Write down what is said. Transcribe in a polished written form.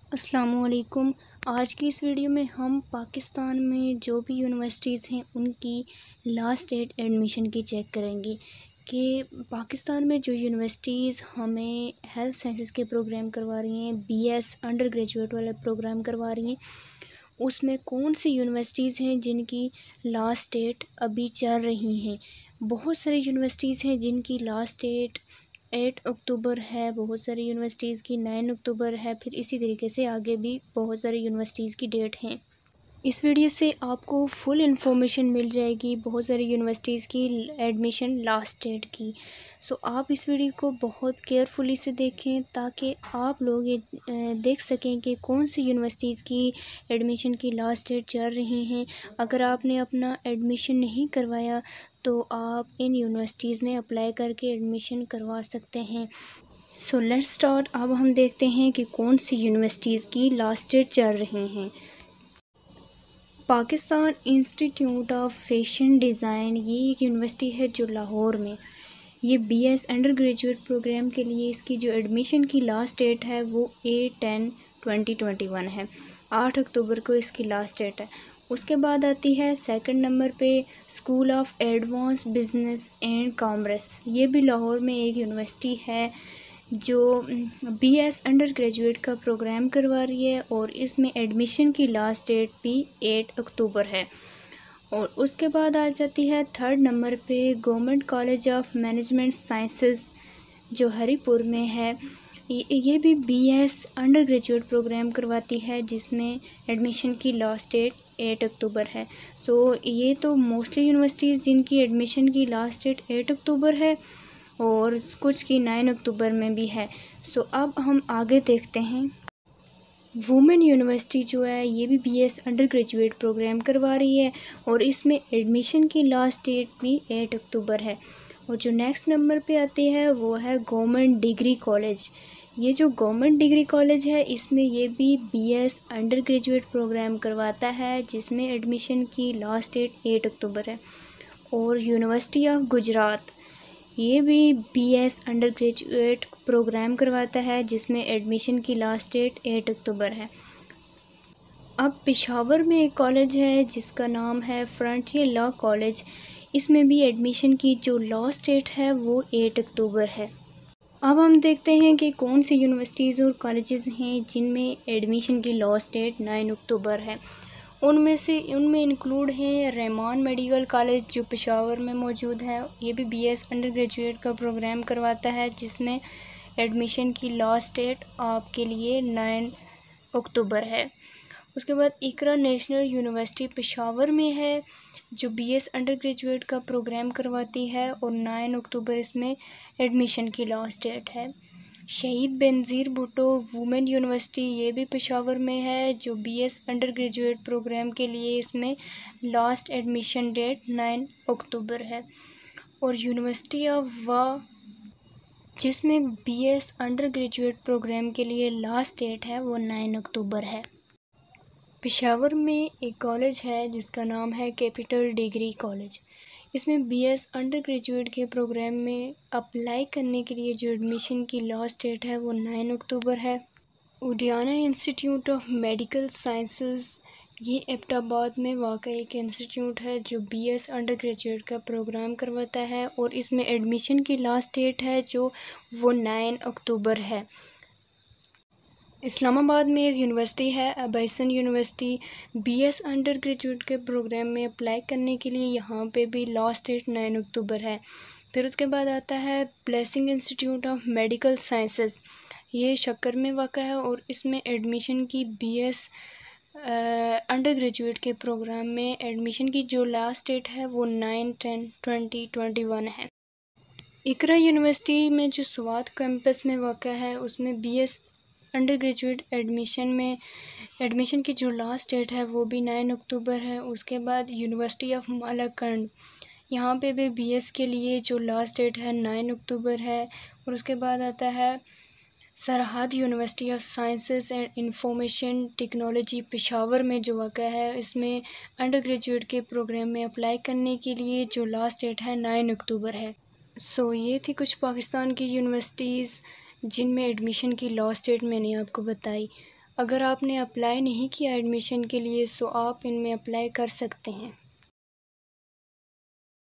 अस्सलामुअलैकुम। आज की इस वीडियो में हम पाकिस्तान में जो भी यूनिवर्सिटीज़ हैं उनकी लास्ट डेट एडमिशन की चेक करेंगे कि पाकिस्तान में जो यूनिवर्सिटीज़ हमें हेल्थ साइंसेस के प्रोग्राम करवा रही हैं, बीएस अंडर ग्रेजुएट वाले प्रोग्राम करवा रही हैं, उसमें कौन सी यूनिवर्सिटीज़ हैं जिनकी लास्ट डेट अभी चल रही हैं। बहुत सारी यूनिवर्सिटीज़ हैं जिनकी लास्ट डेट 8 अक्टूबर है, बहुत सारी यूनिवर्सिटीज़ की 9 अक्टूबर है, फिर इसी तरीके से आगे भी बहुत सारी यूनिवर्सिटीज़ की डेट हैं। इस वीडियो से आपको फुल इन्फॉर्मेशन मिल जाएगी बहुत सारी यूनिवर्सिटीज़ की एडमिशन लास्ट डेट की। सो आप इस वीडियो को बहुत केयरफुली से देखें ताकि आप लोग ये देख सकें कि कौन सी यूनिवर्सिटीज़ की एडमिशन की लास्ट डेट चल रही हैं। अगर आपने अपना एडमिशन नहीं करवाया तो आप इन यूनिवर्सिटीज़ में अप्लाई करके एडमिशन करवा सकते हैं। So let's start. अब हम देखते हैं कि कौन सी यूनिवर्सिटीज़ की लास्ट डेट चल रही हैं। Pakistan institute of fashion design ये एक यूनिवर्सिटी है जो लाहौर में, ये बीएस अंडर ग्रेजुएट प्रोग्राम के लिए इसकी जो एडमिशन की लास्ट डेट है वो 8/10/2021 है। 8 अक्टूबर को इसकी लास्ट डेट है। उसके बाद आती है सेकंड नंबर पे school of advance business and commerce, ये भी लाहौर में एक यूनिवर्सिटी है जो बीएस अंडर ग्रेजुएट का प्रोग्राम करवा रही है और इसमें एडमिशन की लास्ट डेट भी 8 अक्टूबर है। और उसके बाद आ जाती है थर्ड नंबर पे government college of management sciences जो हरीपुर में है, ये भी बीएस अंडर ग्रेजुएट प्रोग्राम करवाती है जिसमें एडमिशन की लास्ट डेट 8 अक्टूबर है। सो ये तो मोस्टली यूनिवर्सिटीज़ जिनकी एडमिशन की लास्ट डेट 8 अक्टूबर है और कुछ की 9 अक्टूबर में भी है। सो अब हम आगे देखते हैं। वुमेन यूनिवर्सिटी जो है ये भी बीएस अंडर ग्रेजुएट प्रोग्राम करवा रही है और इसमें एडमिशन की लास्ट डेट भी 8 अक्टूबर है। और जो नेक्स्ट नंबर पे आती है वो है गवर्नमेंट डिग्री कॉलेज। ये जो गवर्नमेंट डिग्री कॉलेज है इसमें ये भी बीएस अंडर ग्रेजुएट प्रोग्राम करवाता है जिसमें एडमिशन की लास्ट डेट 8 अक्टूबर है। और यूनिवर्सिटी ऑफ गुजरात ये भी बीएस अंडर ग्रेजुएट प्रोग्राम करवाता है जिसमें एडमिशन की लास्ट डेट 8 अक्टूबर है। अब पेशावर में एक कॉलेज है जिसका नाम है फ्रंटियर लॉ कॉलेज, इसमें भी एडमिशन की जो लास्ट डेट है वो 8 अक्टूबर है। अब हम देखते हैं कि कौन सी यूनिवर्सिटीज़ और कॉलेजेस हैं जिनमें एडमिशन की लास्ट डेट 9 अक्टूबर है। उनमें इंक्लूड हैं रहमान मेडिकल कॉलेज जो पेशावर में मौजूद है, ये भी बीएस अंडर ग्रेजुएट का प्रोग्राम करवाता है जिसमें एडमिशन की लास्ट डेट आपके लिए 9 अक्टूबर है। उसके बाद इकरा नेशनल यूनिवर्सिटी पेशावर में है जो बीएस अंडर ग्रेजुएट का प्रोग्राम करवाती है और 9 अक्टूबर इसमें एडमिशन की लास्ट डेट है। शहीद बेनज़ीर भुट्टो वुमेन यूनिवर्सिटी ये भी पेशावर में है जो बीएस अंडर ग्रेजुएट प्रोग्राम के लिए इसमें लास्ट एडमिशन डेट 9 अक्टूबर है। और यूनिवर्सिटी ऑफ वाह जिसमें बीएस अंडर ग्रेजुएट प्रोग्राम के लिए लास्ट डेट है वो 9 अक्टूबर है। पेशावर में एक कॉलेज है जिसका नाम है कैपिटल डिग्री कॉलेज, इसमें बीएस अंडर ग्रेजुएट के प्रोग्राम में अप्लाई करने के लिए जो एडमिशन की लास्ट डेट है वो 9 अक्टूबर है। Udiana institute of medical sciences ये एबटाबाद में वाक़ एक इंस्टीट्यूट है जो बीएस अंडर ग्रेजुएट का प्रोग्राम करवाता है और इसमें एडमिशन की लास्ट डेट है जो वो 9 अक्टूबर है। इस्लामाबाद में एक यूनिवर्सिटी है Abasyn university, BS undergraduate के प्रोग्राम में अप्लाई करने के लिए यहाँ पे भी लास्ट डेट 9 अक्टूबर है। फिर उसके बाद आता है blessing institute of medical sciences, ये शक्कर में वाक़ा है और इसमें एडमिशन की बीएस अंडर ग्रेजुएट के प्रोग्राम में एडमिशन की जो लास्ट डेट है वो 9/10/2021 है। इकरा यूनिवर्सिटी में जो स्वात कैंपस में वाक़ा है उसमें बीएस अंडर ग्रेजुएट एडमिशन की जो लास्ट डेट है वो भी 9 अक्टूबर है। उसके बाद यूनिवर्सिटी ऑफ मालाकंड यहाँ पे भी बीएस के लिए जो लास्ट डेट है 9 अक्टूबर है। और उसके बाद आता है Sarhad university of sciences and information technology Peshawar में जो वाक़ा है, इसमें अंडर ग्रेजुएट के प्रोग्राम में अप्लाई करने के लिए जो लास्ट डेट है 9 अक्टूबर है। सो ये थी कुछ पाकिस्तान की यूनिवर्सिटीज़ जिनमें एडमिशन की लास्ट डेट मैंने आपको बताई। अगर आपने अप्लाई नहीं किया एडमिशन के लिए सो आप इनमें अप्लाई कर सकते हैं।